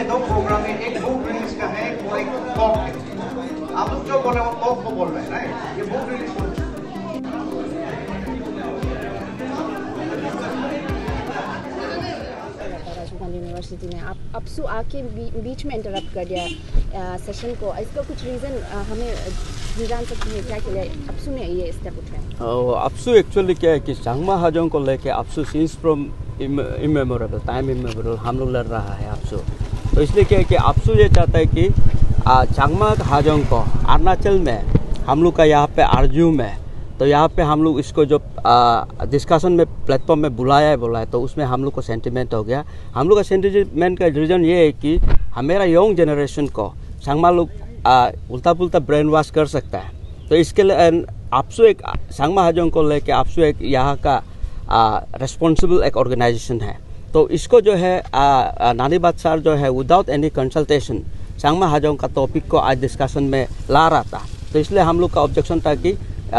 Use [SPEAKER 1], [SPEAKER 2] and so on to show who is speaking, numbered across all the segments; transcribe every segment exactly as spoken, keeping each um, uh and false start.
[SPEAKER 1] ये दो प्रोग्राम है, एक बुक रिलीज का है और एक टॉक है। आप लोग जो बोल रहे हो टॉक को बोल रहे हैं ना, ये बुक रिलीज हो
[SPEAKER 2] यूनिवर्सिटी में आप अपसू आके बीच में इंटरप्ट कर दिया सेशन को, इसका कुछ रीज़न हमें जान सकते हैं क्या के लिए अपसू ने ये स्टेप उठाया?
[SPEAKER 3] अपसू एक्चुअली क्या है कि चांगमा हाजोंग को लेके APSU since from immemorial time immemorial हम लोग लड़ रहा है अपसू। तो इसलिए क्या है कि अपसू ये चाहता है कि चांगमा हाजोंग को अरुणाचल में हम लोग का यहाँ पे आरजू में, तो यहाँ पे हम लोग इसको जो डिस्कशन में प्लेटफॉर्म में बुलाया है बोला है, तो उसमें हम लोग को सेंटिमेंट हो गया। हम लोग का सेंटिमेंट का रीज़न ये है कि हमारा यंग जनरेशन को चांगमा लोग उल्टा पुल्टा ब्रेन वॉश कर सकता है। तो इसके लिए अपसू एक चांगमा हाजोंग को लेके अपसू एक यहाँ का रिस्पॉन्सिबल एक ऑर्गेनाइजेशन है। तो इसको जो है नानी बादशाह जो है without any consultation Chakma Hajong का टॉपिक को आज डिस्कशन में ला रहा था। तो इसलिए हम लोग का ऑब्जेक्शन था कि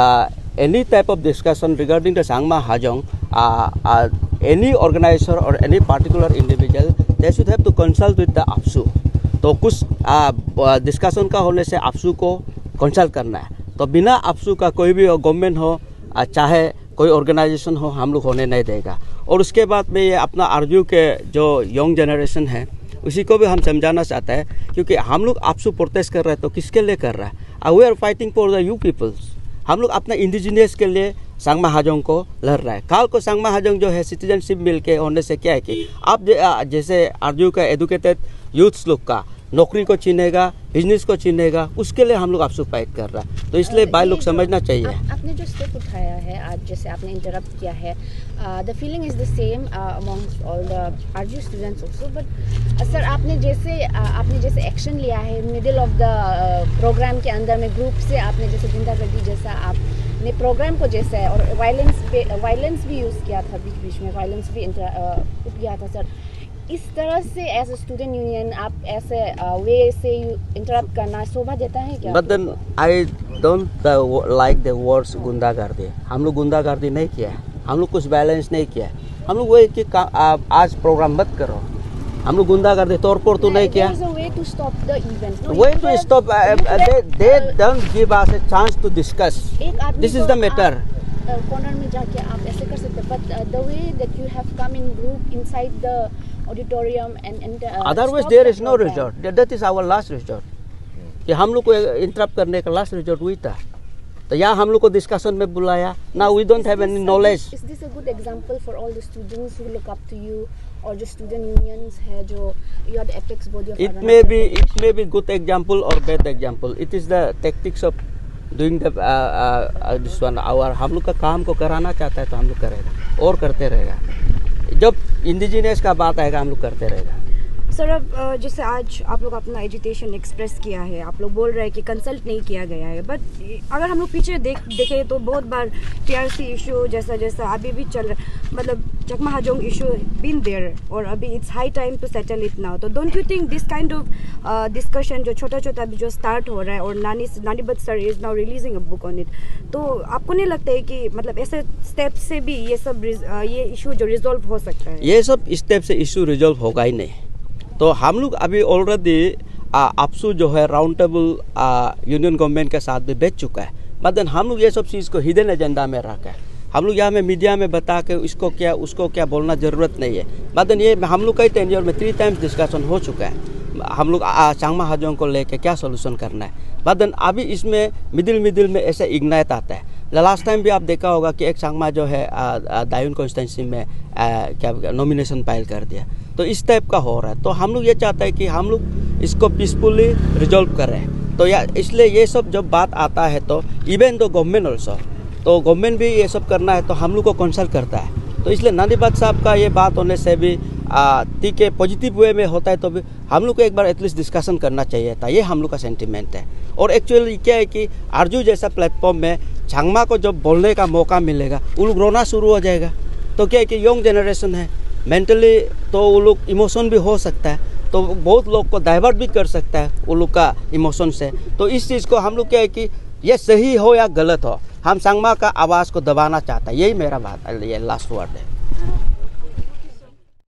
[SPEAKER 3] any type of discussion regarding the Sangma Hajong, uh, uh, any organizer or any particular individual, they should have to consult with the अपसू। तो कुछ डिस्कशन uh, का होने से अपसू को कंसल्ट करना है। तो बिना अपसू का कोई भी गवर्नमेंट हो uh, चाहे कोई ऑर्गेनाइजेशन हो हम लोग होने नहीं देगा। और उसके बाद में ये अपना आरजू के जो यंग जनरेशन है उसी को भी हम समझाना चाहते हैं, क्योंकि हम लोग अपसू प्रोटेस्ट कर रहे हैं तो किसके लिए कर रहा है? We are fighting for the you peoples. हम लोग अपना इंडिजिनियस के लिए चांगमा हाजोंग को लड़ रहा है। काल को चांगमा हाजोंग जो है सिटीजनशिप मिल के होने से क्या है कि आप जैसे आरजू का एजुकेटेड यूथ्स लोग का नौकरी को छीनेगा, बिजनेस को छीनेगा, उसके लिए हम लोग आपसे फाइट कर रहा है। तो इसलिए भाई लोग समझना चाहिए।
[SPEAKER 2] आप, आपने जो स्टेप उठाया है आज, जैसे आपने इंटरप्ट किया है, the feeling is the same amongst all the RGU students also, but sir आपने जैसे uh, आपने जैसे एक्शन लिया है मिडिल ऑफ द प्रोग्राम के अंदर में ग्रुप से आपने जैसे गुंडागर्दी जैसा आपने प्रोग्राम को जैसा है और वायलेंस पे वायलेंस भी यूज़ किया था, बीच बीच में वायलेंस भी उठ गया था सर। इस तरह से एज अ स्टूडेंट यूनियन आप ऐसे वे से इंटरप्ट करना शोभा देता है क्या?
[SPEAKER 3] But then I don't like the words गुंडागर्दी। हम लोग गुंडागर्दी नहीं किया है, हम लोग कुछ बैलेंस नहीं किया है। हम लोग वही कि आज प्रोग्राम मत करो, हम लोग गुंडागर्दी तौर पर तो नहीं किया।
[SPEAKER 2] Way to stop the event,
[SPEAKER 3] way to stop, they they don't give us a chance to discuss, this is the matter.
[SPEAKER 2] Corner में जाके आप ऐसे कर सकते, but the way that you have come in group inside the auditorium and and
[SPEAKER 3] otherwise there is no resort, that is our last resort. कि हम लोग को इंटरप्ट करने का लास्ट रिजॉर्ट हुई था। तो यहाँ हम लोग को डिस्कशन में बुलाया। Now we don't have any knowledge.
[SPEAKER 2] Is this a good example for all the students who look up to you, और जो स्टूडेंट यूनियंस है जो you are the apex body of?
[SPEAKER 3] It may be it may be good example और bad example. It is the tactics of doing the this one hour. हम लोग का काम को कराना चाहता है तो हम लोग करेगा और करते रहेगा। जब इंडिजिनियस का बात आएगा हम लोग करते रहेगा।
[SPEAKER 4] सर अब जैसे आज आप लोग अपना एजुटेशन एक्सप्रेस किया है, आप लोग बोल रहे हैं कि कंसल्ट नहीं किया गया है, बट अगर हम लोग पीछे देख देखें तो बहुत बार टीआरसी इशू जैसा जैसा अभी भी चल रहा है, मतलब Chakma Hajong issue been there, और अभी it's high time to settle it now. तो don't you think this kind of discussion जो छोटा छोटा अभी जो स्टार्ट हो रहा है, और Nani Nani but sir is now releasing a book on it, तो आपको नहीं लगता है कि मतलब ऐसे स्टेप से भी ये सब ये इशू जो रिजॉल्व हो सकता है?
[SPEAKER 3] ये सब स्टेप से इशू रिजॉल्व होगा ही नहीं। तो हम लोग अभी ऑलरेडी अपसू जो है राउंड टेबल यूनियन गवर्नमेंट के साथ भी बैठ चुका है। मतलब हम लोग ये सब चीज़ को हिडन एजेंडा में रखा है। हम लोग यहाँ में मीडिया में बता के इसको क्या उसको क्या बोलना ज़रूरत नहीं है। मतलब ये हम लोग कई टेन्योर में थ्री टाइम्स डिस्कशन हो चुका है। हम लोग चांगमा हाजोंग को लेके क्या सोल्यूशन करना है। मतलब अभी इसमें मिडिल मिडिल में ऐसे इग्नाइट आता है। लास्ट टाइम भी आप देखा होगा कि एक चांगमा जो है दायून कॉन्स्टिट्यूंसी में आ, क्या नॉमिनेशन फाइल कर दिया। तो इस टाइप का हो रहा है। तो हम लोग ये चाहते हैं कि हम लोग इसको पीसफुली रिजॉल्व करें। तो या इसलिए ये सब जब बात आता है तो इवन तो गवर्नमेंट ऑल्सो, तो गवर्नमेंट भी ये सब करना है तो हम लोग को कंसल्ट करता है। तो इसलिए नानी बादशाह साहब का ये बात होने से भी ठीक है, पॉजिटिव वे में होता है तो भी हम लोग को एक बार एटलीस्ट डिस्कशन करना चाहिए था। ये हम लोग का सेंटिमेंट है। और एक्चुअली क्या है कि आरजू जैसा प्लेटफॉर्म में चांगमा को जब बोलने का मौका मिलेगा वो लोग रोना शुरू हो जाएगा। तो क्या है कि यंग जनरेशन है, मेंटली तो वो लोग इमोशन भी हो सकता है, तो बहुत लोग को डाइवर्ट भी कर सकता है वो लोग का इमोशन से। तो इस चीज़ को हम लोग क्या है कि ये सही हो या गलत हो, हम चांगमा का आवाज़ को दबाना चाहता है। यही मेरा बात है, ये लास्ट वर्ड है।